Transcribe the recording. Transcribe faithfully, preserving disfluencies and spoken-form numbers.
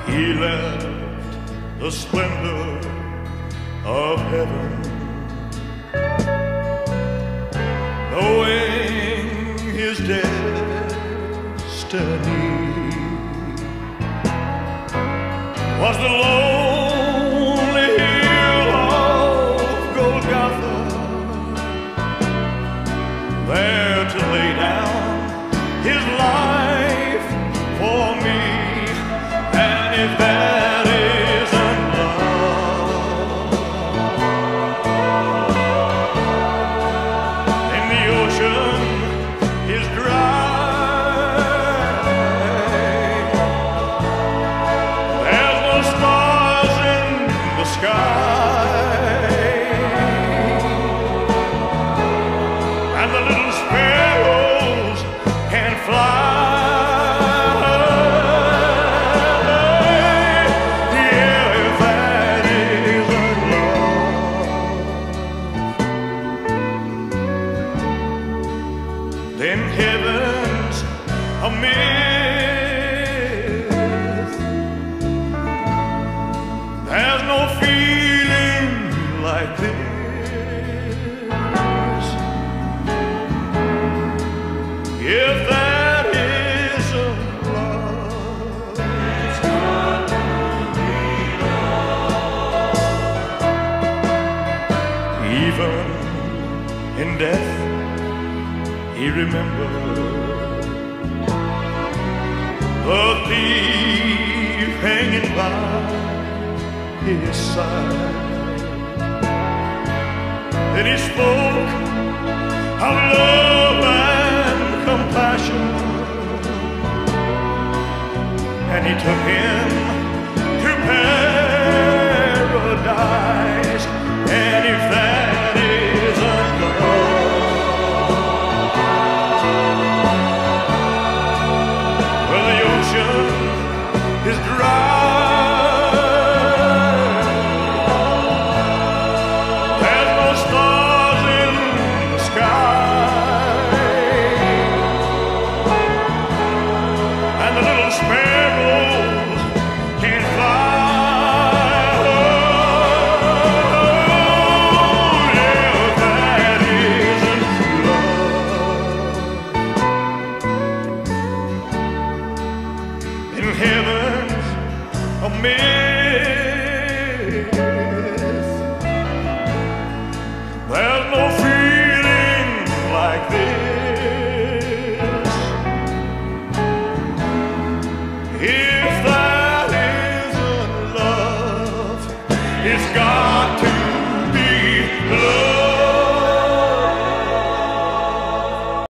He left the splendor of heaven, knowing his destiny was the lonely hill of Golgotha, there to lay down his life for me. And if that isn't love, then the ocean is dry. There's no stars in the sky, and the little sparrows can't fly. Then heaven's a myth. There's no feeling like this. If that isn't love, it's got to be love. Even in death he remembered the thief hanging by his side. Then he spoke of love and compassion, and he took him to paradise. And if that isn't love, is dry. There's no stars in the sky, and the little sparrows can't fly. Oh, yeah, that isn't love. In heaven's a myth. There's no feeling like this. If that isn't love, it's got